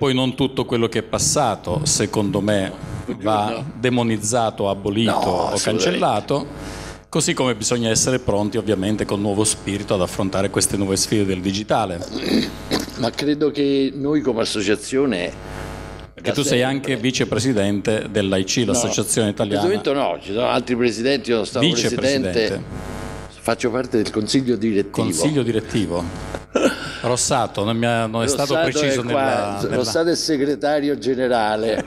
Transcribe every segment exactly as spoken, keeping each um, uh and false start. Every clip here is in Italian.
poi non tutto quello che è passato, secondo me, va demonizzato, abolito No, o cancellato, così come bisogna essere pronti ovviamente con nuovo spirito ad affrontare queste nuove sfide del digitale. Ma credo che noi come associazione... Perché tu sei anche vicepresidente dell'A I C, l'associazione italiana. In questo momento no, ci sono altri presidenti, io sono stato presidente, faccio parte del consiglio direttivo. Consiglio direttivo. Rossato, non, mi ha, non è Rossato stato preciso è qua, nella, Rossato nella... è segretario generale.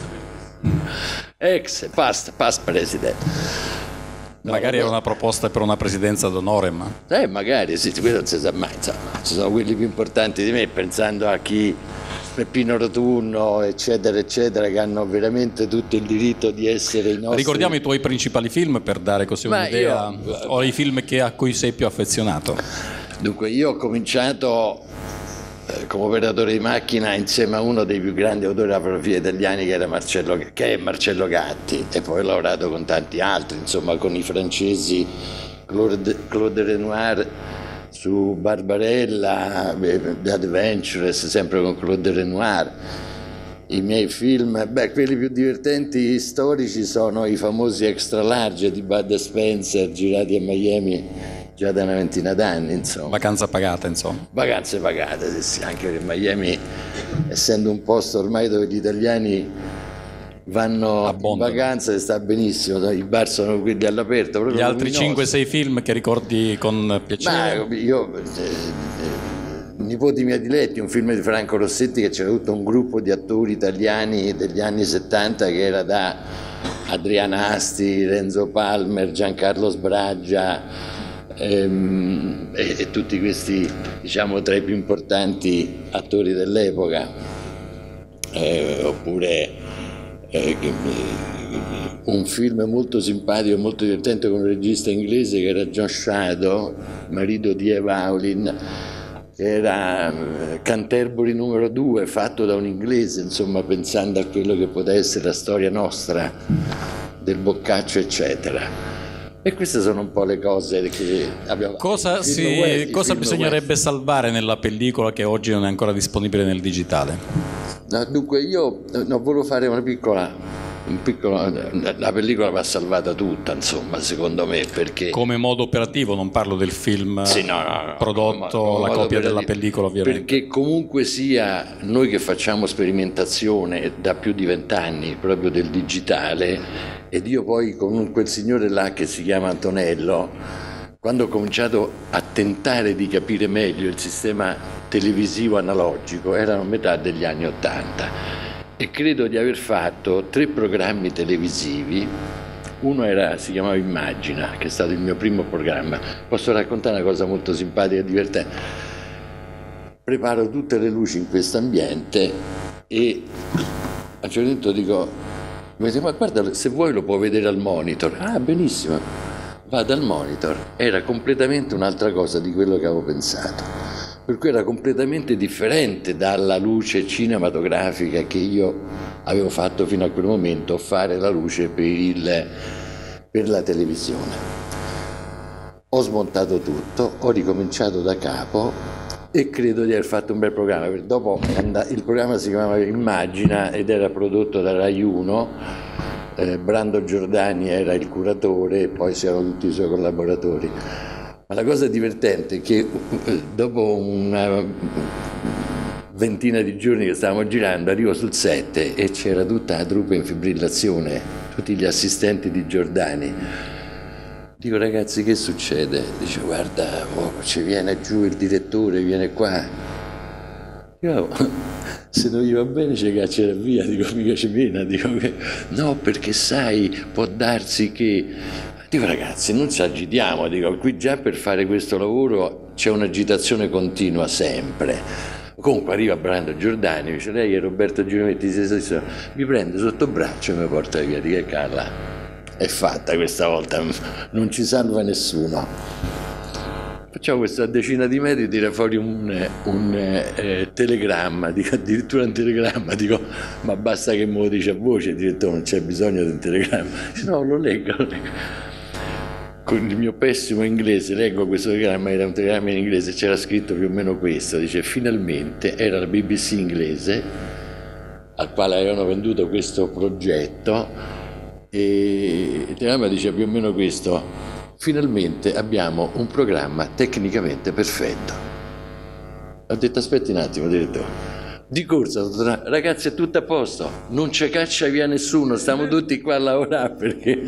Ex, past, past presidente. No, magari era una proposta per una presidenza d'onore, ma... Eh, magari, sì, quello non si sa mai, insomma. Ci sono quelli più importanti di me, pensando a chi... Peppino Rotunno, eccetera, eccetera, che hanno veramente tutto il diritto di essere i nostri... Ricordiamo i tuoi principali film per dare così un'idea, io... o i film che, a cui sei più affezionato. Dunque, io ho cominciato eh, come operatore di macchina insieme a uno dei più grandi autori della fotografia italiani, che, era Marcello, che è Marcello Gatti, e poi ho lavorato con tanti altri, insomma, con i francesi, Claude, Claude Renoir, su Barbarella, The Adventurous, sempre con Claude Renoir. I miei film, beh, quelli più divertenti storici sono i famosi Extra Large di Bud Spencer, girati a Miami già da una ventina d'anni, insomma. Vacanza pagata, insomma. Vacanze pagate, sì, sì, anche perché Miami, essendo un posto ormai dove gli italiani vanno Abbondano. In vacanza e sta benissimo, i bar sono quelli all'aperto. Gli altri cinque sei film che ricordi con piacere? Ma io, eh, eh, Nipoti miei diletti, un film di Franco Rossetti, che c'era tutto un gruppo di attori italiani degli anni settanta che era da Adriana Asti, Renzo Palmer, Giancarlo Sbraggia ehm, e, e tutti questi, diciamo, tra i più importanti attori dell'epoca, eh, oppure Eh, un film molto simpatico e molto divertente con un regista inglese che era John Shadow, marito di Eva Aulin, che era Canterbury numero due, fatto da un inglese, insomma, pensando a quello che poteva essere la storia nostra del Boccaccio, eccetera. E queste sono un po' le cose che abbiamo fatto. Cosa, si, West, cosa bisognerebbe West. salvare nella pellicola che oggi non è ancora disponibile nel digitale? No, dunque io non volevo fare una piccola, un piccolo, la pellicola va salvata tutta, insomma, secondo me, perché... Come modo operativo, non parlo del film sì, no, no, no, prodotto, come, come la copia operativo, della pellicola ovviamente. Perché comunque sia, noi che facciamo sperimentazione da più di vent'anni proprio del digitale, ed io poi con quel signore là che si chiama Antonello, quando ho cominciato a tentare di capire meglio il sistema televisivo analogico, erano metà degli anni Ottanta, e credo di aver fatto tre programmi televisivi. Uno era, si chiamava Immagina, che è stato il mio primo programma. Posso raccontare una cosa molto simpatica e divertente? Preparo tutte le luci in questo ambiente e a un certo punto dico, ma guarda, se vuoi lo puoi vedere al monitor. Ah, benissimo. Vado al monitor, era completamente un'altra cosa di quello che avevo pensato, per cui era completamente differente dalla luce cinematografica che io avevo fatto fino a quel momento, fare la luce per, il, per la televisione. Ho smontato tutto, ho ricominciato da capo e credo di aver fatto un bel programma. Dopo il programma si chiamava Immagina ed era prodotto da Rai uno. Eh, Brando Giordani era il curatore e poi c'erano tutti i suoi collaboratori. Ma la cosa divertente è che eh, dopo una ventina di giorni che stavamo girando, arrivo sul set e c'era tutta la truppa in fibrillazione, tutti gli assistenti di Giordani. Dico, ragazzi, che succede? Dice, guarda, oh, ci viene giù il direttore, viene qua. Io, se non gli va bene ci caccerà via, dico, mica ci pena, dico che no, perché sai, può darsi che, dico, ragazzi, non ci agitiamo, dico, qui già per fare questo lavoro c'è un'agitazione continua sempre. Comunque arriva Brando Giordani, dice, lei è Roberto Girometti, mi prende sotto braccio e mi porta via, dico, Carla, è fatta questa volta, non ci salva nessuno. Facciamo questa decina di metri, tira fuori un, un eh, telegramma, dico, addirittura un telegramma, dico, ma basta che me lo dice a voce, direttore, non c'è bisogno di un telegramma. Dice, no, lo leggo, lo leggo. Con il mio pessimo inglese leggo questo telegramma, era un telegramma in inglese, c'era scritto più o meno questo, dice, finalmente, era la B B C inglese, al quale avevano venduto questo progetto, e il telegramma dice più o meno questo: finalmente abbiamo un programma tecnicamente perfetto. Ho detto aspetti un attimo, direttore. Di corsa, ragazzi, è tutto a posto, non ci caccia via nessuno, stiamo tutti qua a lavorare, perché...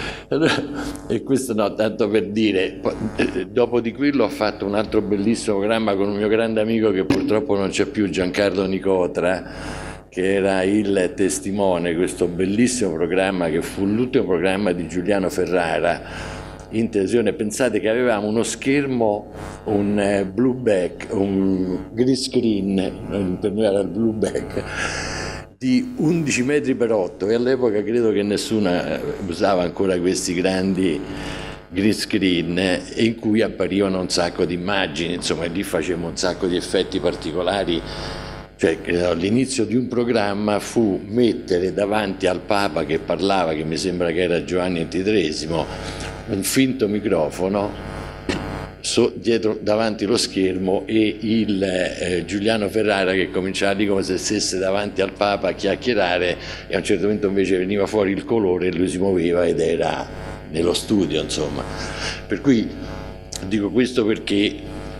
E questo no, tanto per dire. Dopo di quello ho fatto un altro bellissimo programma con un mio grande amico che purtroppo non c'è più, Giancarlo Nicotra, che era il testimone, questo bellissimo programma che fu l'ultimo programma di Giuliano Ferrara in televisione. Pensate che avevamo uno schermo, un blue back, un green screen, per noi era il blue back, di undici metri per otto, e all'epoca credo che nessuno usava ancora questi grandi green screen, eh, in cui apparivano un sacco di immagini, insomma lì facevamo un sacco di effetti particolari. Cioè, l'inizio di un programma fu mettere davanti al Papa che parlava, che mi sembra che era Giovanni ventitreesimo, un finto microfono so, dietro, davanti allo schermo, e il eh, Giuliano Ferrara che cominciava lì come se stesse davanti al Papa a chiacchierare, e a un certo momento invece veniva fuori il colore e lui si muoveva ed era nello studio, insomma. Per cui dico questo perché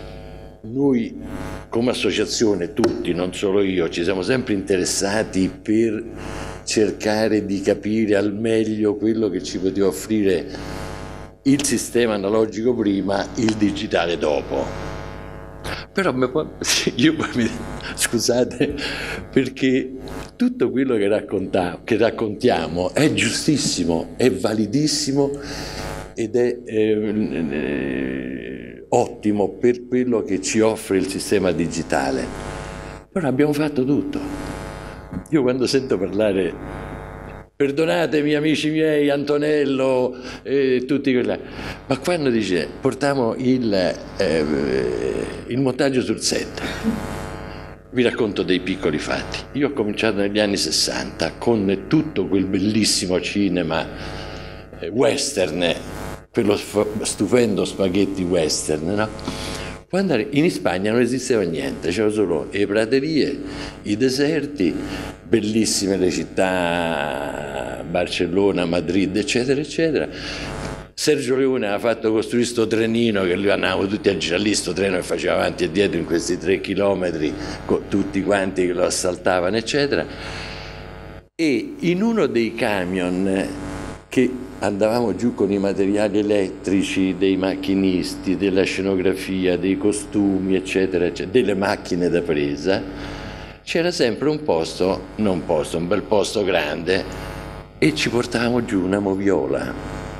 noi come associazione, tutti, non solo io, ci siamo sempre interessati per cercare di capire al meglio quello che ci poteva offrire il sistema analogico prima, il digitale dopo. Però io mi, scusate, perché tutto quello che, racconta, che raccontiamo è giustissimo, è validissimo ed è eh, eh, ottimo per quello che ci offre il sistema digitale. Però abbiamo fatto tutto. Io quando sento parlare, perdonatemi amici miei, Antonello e tutti quelli, ma quando dice portiamo il, eh, il montaggio sul set, vi racconto dei piccoli fatti. Io ho cominciato negli anni sessanta con tutto quel bellissimo cinema eh, western, quello stupendo spaghetti western, no? Quando in Spagna non esisteva niente, c'erano solo le praterie, i deserti, bellissime le città, Barcellona, Madrid, eccetera, eccetera. Sergio Leone aveva fatto costruire sto trenino che lui andavamo tutti a girare lì, sto treno che faceva avanti e dietro in questi tre chilometri, con tutti quanti che lo assaltavano, eccetera. E in uno dei camion che andavamo giù con i materiali elettrici dei macchinisti, della scenografia, dei costumi, eccetera, eccetera, delle macchine da presa, c'era sempre un posto, non un posto, un bel posto grande, e ci portavamo giù una moviola,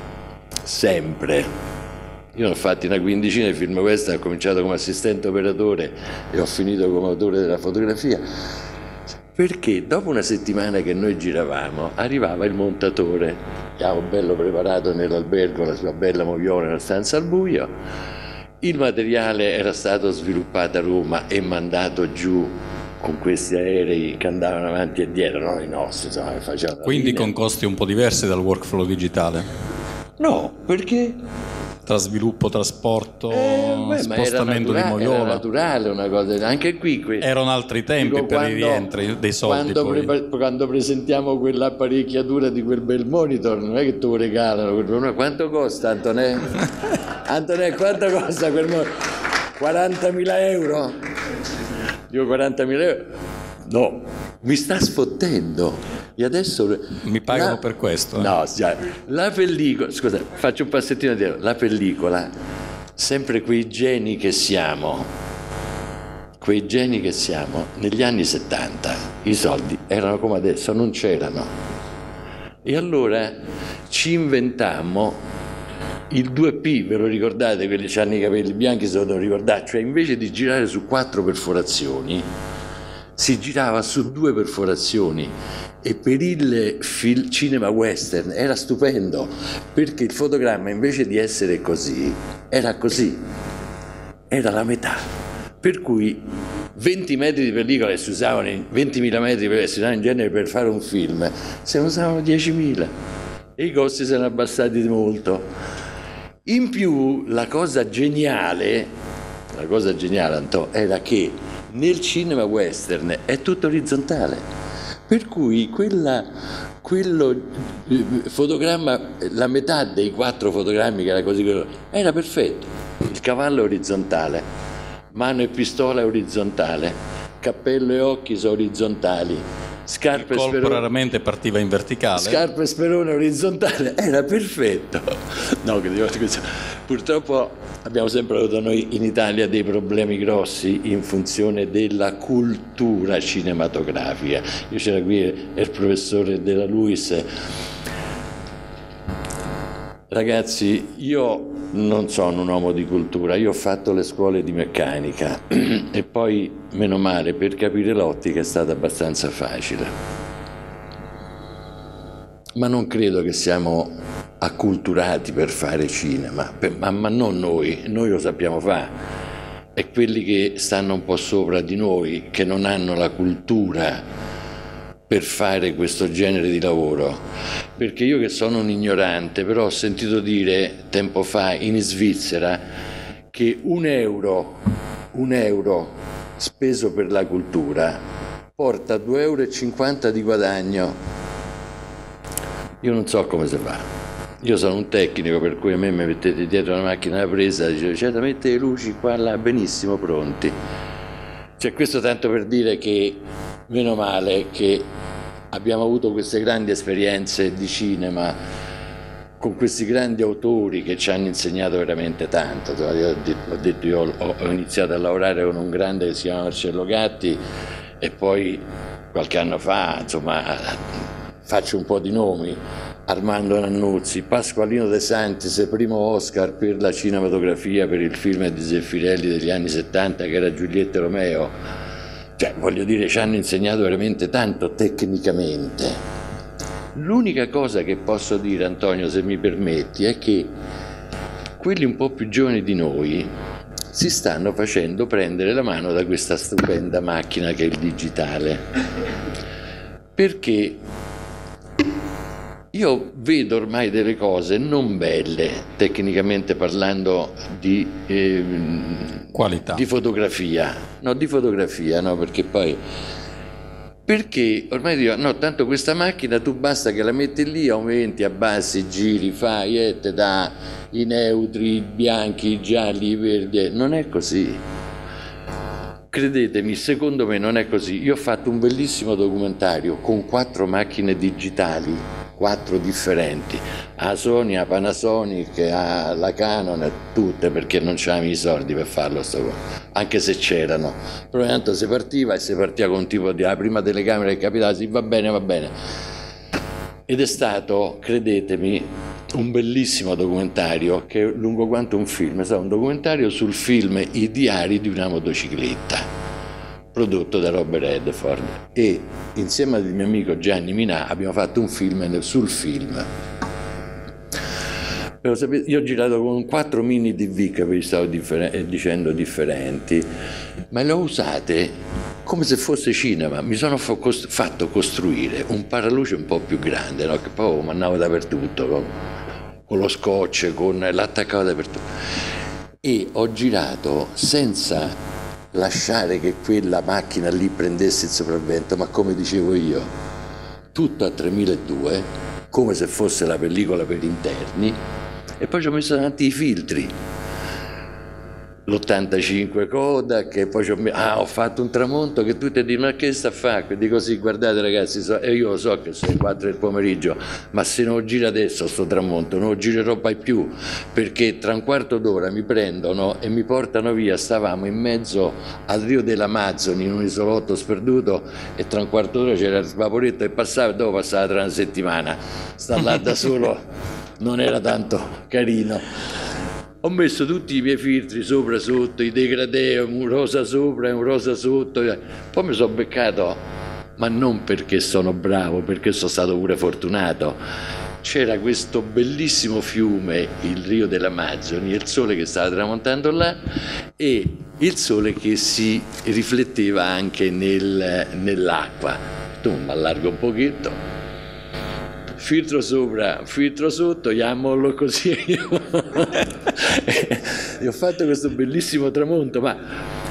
sempre. Io ne ho fatti una quindicina di film western, ho cominciato come assistente operatore e ho finito come autore della fotografia, perché dopo una settimana che noi giravamo arrivava il montatore, avevo bello preparato nell'albergo la sua bella moviola nella stanza al buio, il materiale era stato sviluppato a Roma e mandato giù con questi aerei che andavano avanti e dietro, no, i nostri, insomma, che facevano. Quindi con costi un po' diversi dal workflow digitale? No, perché? Tra sviluppo, trasporto, eh, beh, spostamento natura- di moviola. Era naturale una cosa, anche qui. Que- Erano altri tempi dico, per quando, i rientri dei soldi. Quando, poi. pre- quando presentiamo quell'apparecchiatura di quel bel monitor, non è che te lo regalano. Quanto costa, Antonè? Antonè, quanto costa quel monitor? quarantamila euro? Dico quarantamila euro? No, mi sta sfottendo. E adesso mi pagano la, per questo. Eh. No, la pellicola, scusa, faccio un passettino dietro. La pellicola, sempre quei geni che siamo, quei geni che siamo, negli anni settanta i soldi erano come adesso, non c'erano. E allora ci inventammo il due P, ve lo ricordate, quelli che hanno i capelli bianchi se lo devono ricordare, cioè invece di girare su quattro perforazioni, si girava su due perforazioni. E per il film, cinema western era stupendo, perché il fotogramma invece di essere così era così, era la metà, per cui venti metri di pellicola, si usavano ventimila metri per si usavano in genere per fare un film, se ne usavano diecimila e i costi si erano abbassati di molto. In più la cosa geniale, la cosa geniale Antò, era che nel cinema western è tutto orizzontale. Per cui quella, quello eh, fotogramma, la metà dei quattro fotogrammi che era così, era perfetto. Il cavallo è orizzontale, mano e pistola è orizzontale, cappello e occhi sono orizzontali, scarpe e colpo sperone raramente partiva in verticale. Scarpe e sperone orizzontale, era perfetto. No, che dico, purtroppo abbiamo sempre avuto noi in Italia dei problemi grossi in funzione della cultura cinematografica. Io c'era qui il professore Della Luis. Ragazzi, io non sono un uomo di cultura, io ho fatto le scuole di meccanica e poi, meno male, per capire l'ottica è stata abbastanza facile. Ma non credo che siamo acculturati per fare cinema, per, ma, ma non noi, noi lo sappiamo fare. E quelli che stanno un po' sopra di noi, che non hanno la cultura per fare questo genere di lavoro. Perché io che sono un ignorante, però ho sentito dire tempo fa in Svizzera che un euro, un euro speso per la cultura porta due euro e cinquanta di guadagno. Io non so come si fa. Io sono un tecnico, per cui a me mi mettete dietro una macchina da presa, dicevo, cioè, mette le luci qua, là, benissimo, pronti. Cioè, questo tanto per dire che, meno male, che abbiamo avuto queste grandi esperienze di cinema con questi grandi autori che ci hanno insegnato veramente tanto. Io ho detto, io ho iniziato a lavorare con un grande che si chiama Marcello Gatti e poi qualche anno fa, insomma, faccio un po' di nomi: Armando Nannuzzi, Pasqualino De Santis, primo Oscar per la cinematografia per il film di Zeffirelli degli anni settanta che era Giulietta Romeo. Cioè, voglio dire, ci hanno insegnato veramente tanto tecnicamente. L'unica cosa che posso dire, Antonio, se mi permetti, è che quelli un po' più giovani di noi si stanno facendo prendere la mano da questa stupenda macchina che è il digitale. Perché io vedo ormai delle cose non belle, tecnicamente parlando, di, eh, qualità, di fotografia. No, di fotografia, no, perché poi... Perché ormai dico, no, tanto questa macchina tu basta che la metti lì, aumenti, abbassi, giri, fai, e te dà i neutri, i bianchi, i gialli, i verdi. Non è così. Credetemi, secondo me non è così. Io ho fatto un bellissimo documentario con quattro macchine digitali, quattro differenti, a Sony, a Panasonic, a la Canon, tutte, perché non c'avevamo i soldi per farlo, sto, anche se c'erano. Però intanto si partiva e si partiva con tipo di la prima telecamera che capitava, sì, va bene, va bene. Ed è stato, credetemi, un bellissimo documentario che è lungo quanto un film. È stato un documentario sul film I diari di una motocicletta, prodotto da Robert Redford, e insieme al mio amico Gianni Minà abbiamo fatto un film sul film. Però, sapete, io ho girato con quattro mini D V che vi stavo differ- dicendo differenti, ma le ho usate come se fosse cinema. Mi sono fa- cost- fatto costruire un paraluce un po' più grande, no? Che poi lo andavo dappertutto, con, con lo scotch, con l'attaccavo dappertutto, e ho girato senza lasciare che quella macchina lì prendesse il sopravvento, ma come dicevo io, tutto a tremiladue, come se fosse la pellicola per interni, e poi ci ho messo davanti i filtri, l'ottantacinque Kodak, e poi ci ho, messo, ah, ho fatto un tramonto che tutti dicono, ma che sta a fare? Dico, sì, guardate ragazzi, so, e io lo so che sono le quattro del pomeriggio, ma se non lo giro adesso sto tramonto, non lo girerò mai più, perché tra un quarto d'ora mi prendono e mi portano via. Stavamo in mezzo al Rio dell'Amazzoni, in un isolotto sperduto, e tra un quarto d'ora c'era il vaporetto che passava, e dopo passava tra una settimana. Sta là da solo non era tanto carino. Ho messo tutti i miei filtri sopra sotto, i degradé, un rosa sopra e un rosa sotto. Poi mi sono beccato, ma non perché sono bravo, perché sono stato pure fortunato. C'era questo bellissimo fiume, il Rio dell'Amazzoni, il sole che stava tramontando là e il sole che si rifletteva anche nel, nell'acqua. Tu mi allargo un pochetto, filtro sopra, filtro sotto, gli ammollo così. E ho fatto questo bellissimo tramonto, ma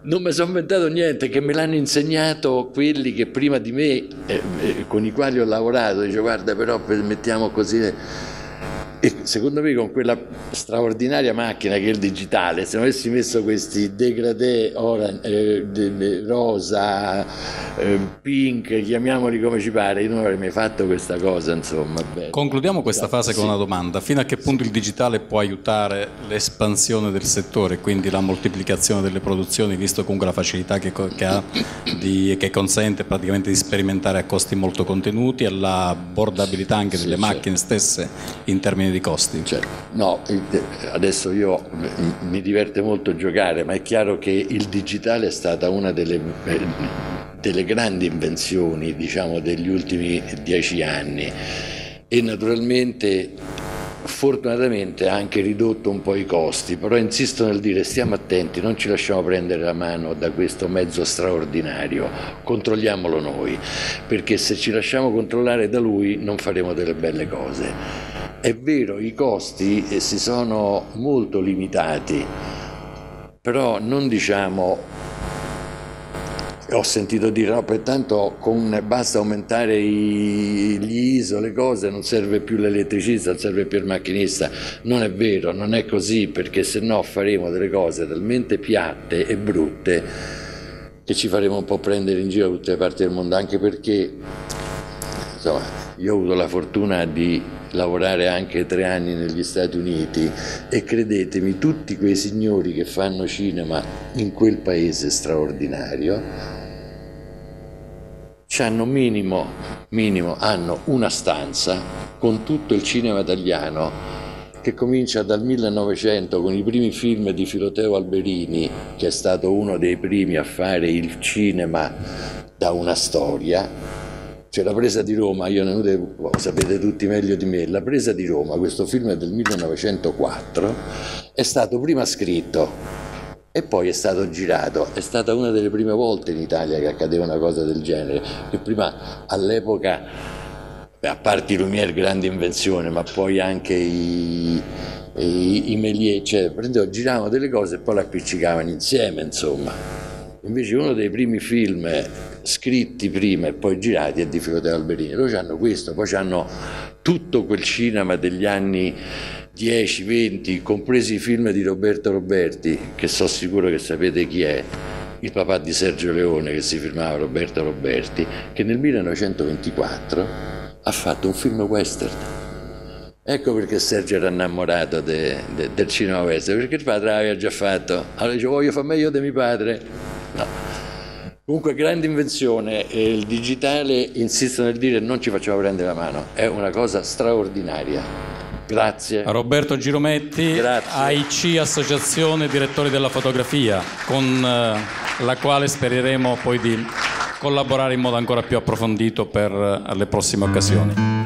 non mi sono inventato niente, che me l'hanno insegnato quelli che prima di me, eh, eh, con i quali ho lavorato. Dice, guarda, però mettiamo così. E secondo me con quella straordinaria macchina che è il digitale, se non avessi messo questi degradé ora, eh, de, de, rosa, eh, pink, chiamiamoli come ci pare, io non avrei mai fatto questa cosa, insomma. Beh. Concludiamo questa fase con sì. una domanda. Fino a che punto il digitale può aiutare l'espansione del settore, quindi la moltiplicazione delle produzioni, visto comunque la facilità che, che ha, di, che consente praticamente di sperimentare a costi molto contenuti e l'abbordabilità anche delle sì, macchine certo. stesse in termini di costi? Cioè, no, adesso io mi diverte molto giocare, ma è chiaro che il digitale è stata una delle, delle grandi invenzioni, diciamo, degli ultimi dieci anni e naturalmente fortunatamente ha anche ridotto un po' i costi, però insisto nel dire stiamo attenti, non ci lasciamo prendere la mano da questo mezzo straordinario, controlliamolo noi, perché se ci lasciamo controllare da lui non faremo delle belle cose. È vero, i costi si sono molto limitati, però non diciamo, ho sentito dire, no, pertanto con, basta aumentare i, gli I S O, le cose, non serve più l'elettricista, non serve più il macchinista. Non è vero, non è così, perché se no faremo delle cose talmente piatte e brutte che ci faremo un po' prendere in giro da tutte le parti del mondo, anche perché, insomma, io ho avuto la fortuna di lavorare anche tre anni negli Stati Uniti e credetemi, tutti quei signori che fanno cinema in quel paese straordinario hanno minimo, minimo hanno una stanza con tutto il cinema italiano che comincia dal millenovecento con i primi film di Filoteo Alberini, che è stato uno dei primi a fare il cinema da una storia. Cioè la presa di Roma, io ne lo sapete tutti meglio di me, la presa di Roma, questo film è del millenovecentoquattro, è stato prima scritto e poi è stato girato. È stata una delle prime volte in Italia che accadeva una cosa del genere, che prima all'epoca, a parte i Lumière, grande invenzione, ma poi anche i, i, i Méliès, cioè prendevano, giravano delle cose e poi le appiccicavano insieme, insomma. Invece uno dei primi film scritti prima e poi girati è di Filoteo Alberini. Loro hanno questo, poi hanno tutto quel cinema degli anni dieci venti, compresi i film di Roberto Roberti, che so sicuro che sapete chi è, il papà di Sergio Leone, che si firmava Roberto Roberti, che nel millenovecentoventiquattro ha fatto un film western. Ecco perché Sergio era innamorato de, de, del cinema western, perché il padre l'aveva già fatto. Allora dice, voglio fare meglio di mio padre. No. Comunque grande invenzione, e il digitale, insisto nel dire, non ci facciamo prendere la mano, è una cosa straordinaria. Grazie. Roberto Girometti, Grazie. A I C Associazione Direttori della Fotografia, con eh, la quale spereremo poi di collaborare in modo ancora più approfondito per eh, le prossime occasioni.